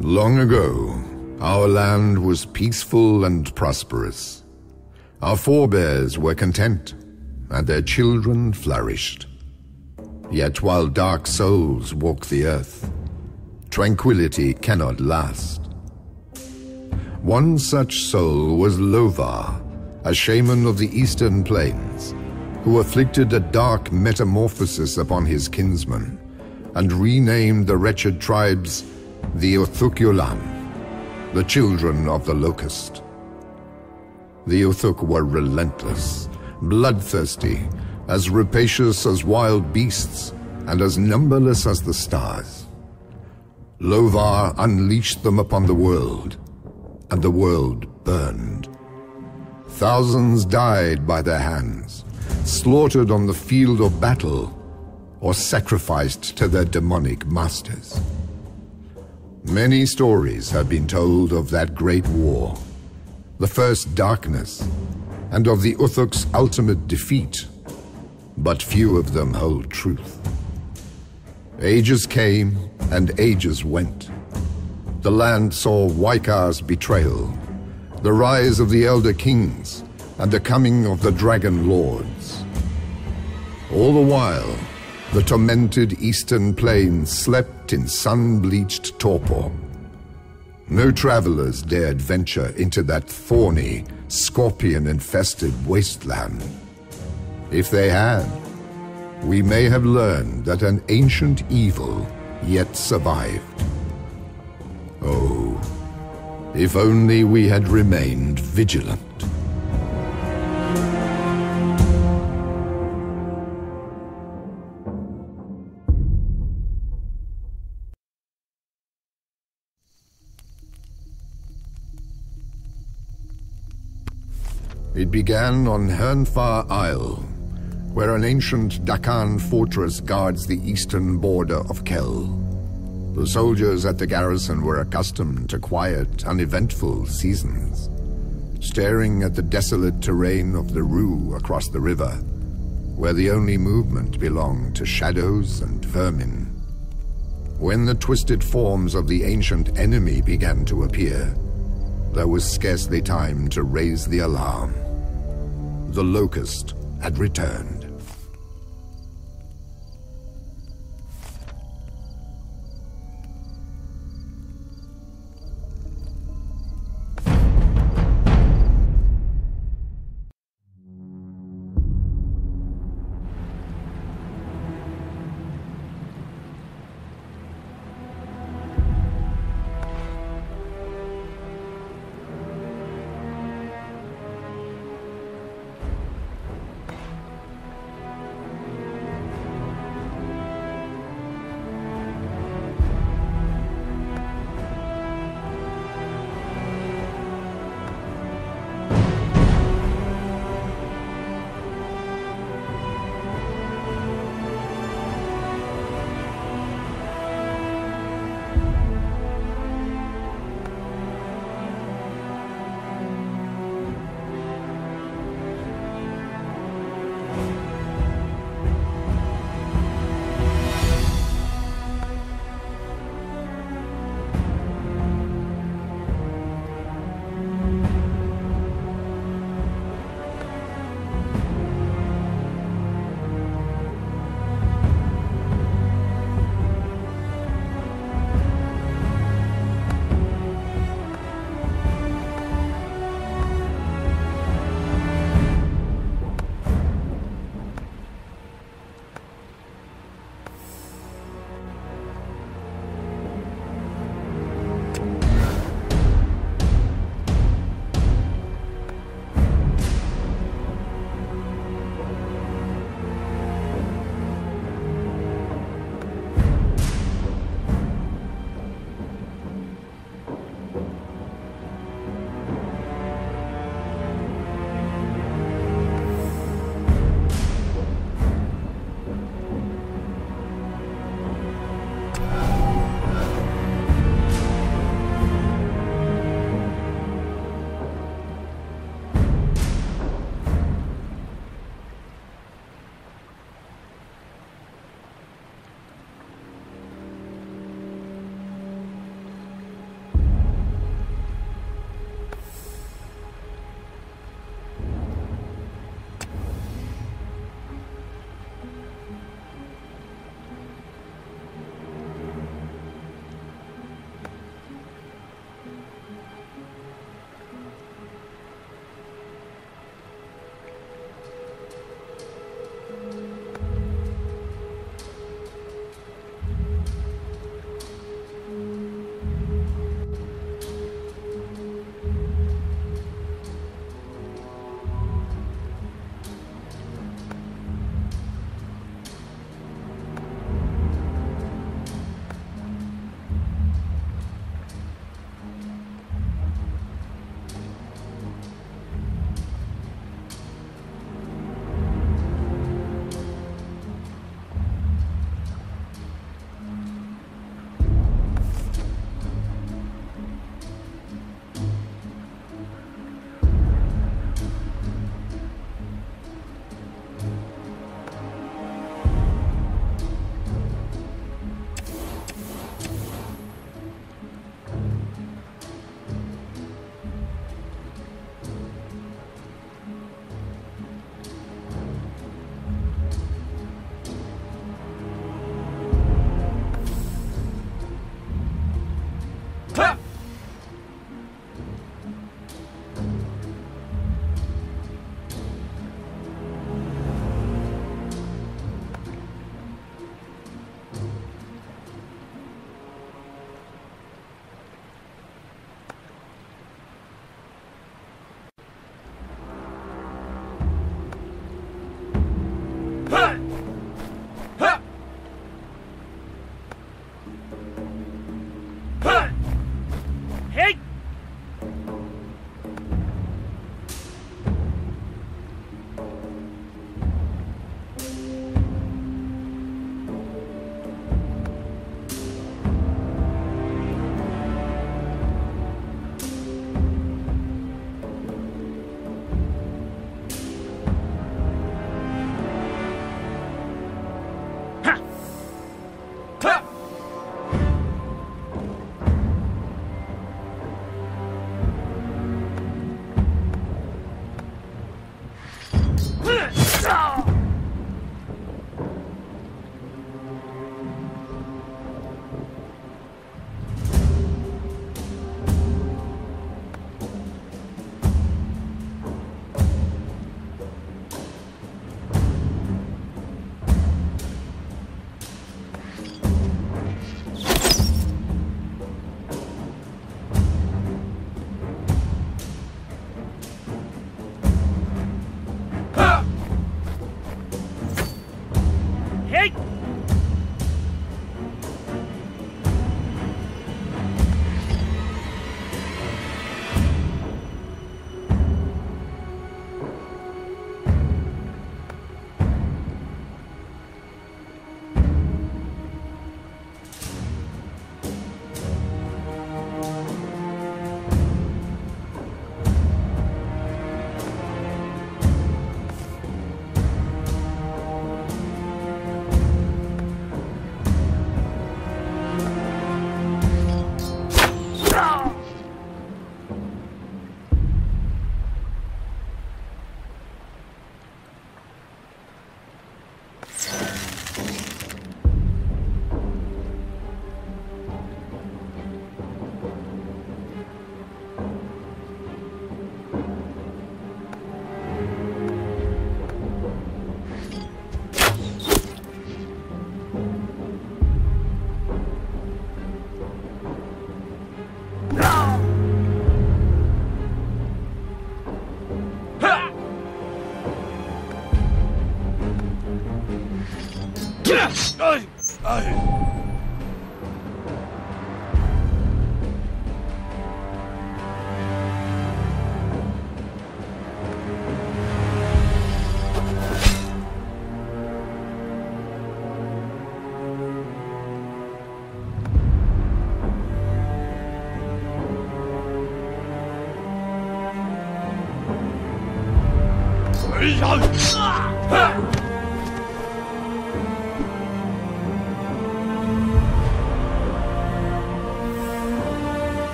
Long ago, our land was peaceful and prosperous. Our forebears were content, and their children flourished. Yet while dark souls walk the earth, tranquility cannot last. One such soul was Lovar, a shaman of the eastern plains, who afflicted a dark metamorphosis upon his kinsmen, and renamed the wretched tribes the Uthuk Y'llan, the children of the locust. The Uthuk were relentless, bloodthirsty, as rapacious as wild beasts, and as numberless as the stars. Lovar unleashed them upon the world, and the world burned. Thousands died by their hands, slaughtered on the field of battle, or sacrificed to their demonic masters. Many stories have been told of that great war, the first darkness, and of the Uthuk's ultimate defeat, but few of them hold truth. Ages came and ages went. The land saw Waikar's betrayal, the rise of the Elder Kings, and the coming of the Dragon Lords. All the while, the tormented Eastern Plains slept in sun-bleached torpor. No travelers dared venture into that thorny, scorpion-infested wasteland. If they had, we may have learned that an ancient evil yet survived. Oh, if only we had remained vigilant. It began on Hernfar Isle, where an ancient Daqan fortress guards the eastern border of Kel. The soldiers at the garrison were accustomed to quiet, uneventful seasons, staring at the desolate terrain of the Rue across the river, where the only movement belonged to shadows and vermin. When the twisted forms of the ancient enemy began to appear, there was scarcely time to raise the alarm. The locust had returned.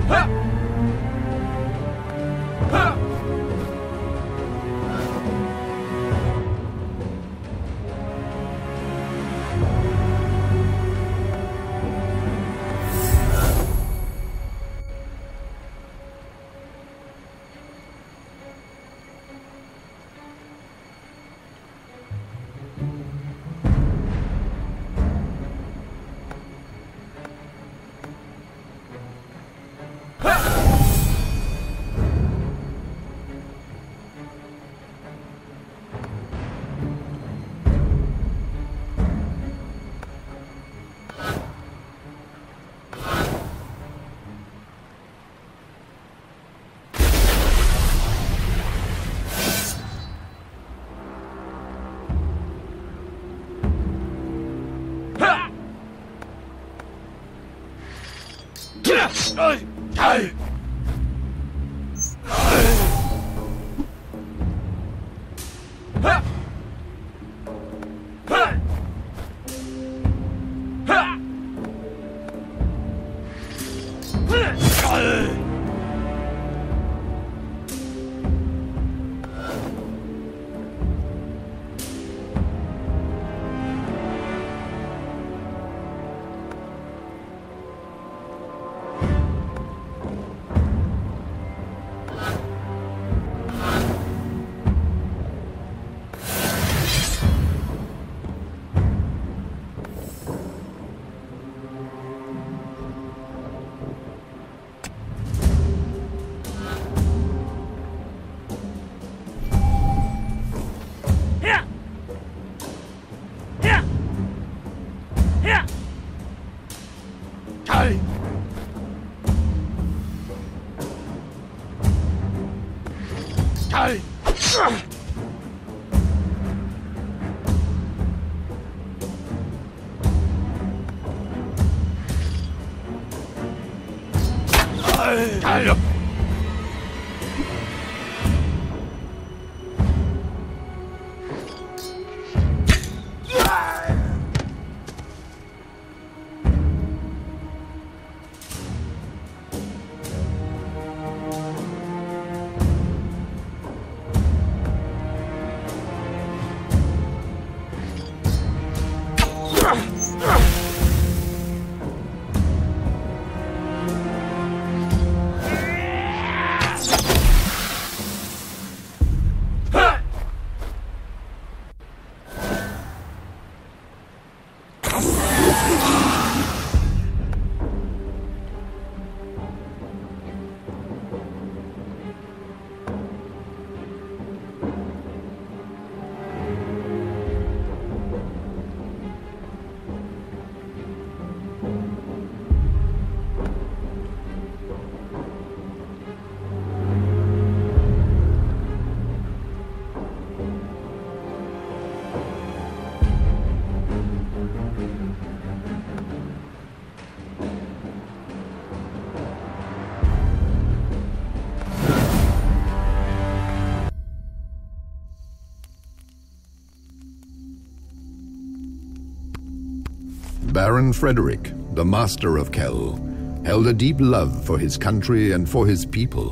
Baron Frederick, the master of Kell, held a deep love for his country and for his people.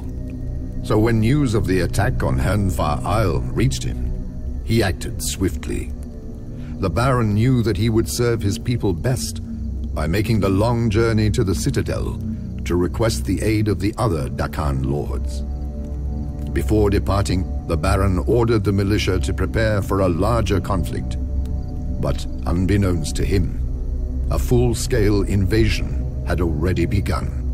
So when news of the attack on Hernfar Isle reached him, he acted swiftly. The Baron knew that he would serve his people best by making the long journey to the Citadel to request the aid of the other Daqan lords. Before departing, the Baron ordered the militia to prepare for a larger conflict. But unbeknownst to him, a full-scale invasion had already begun.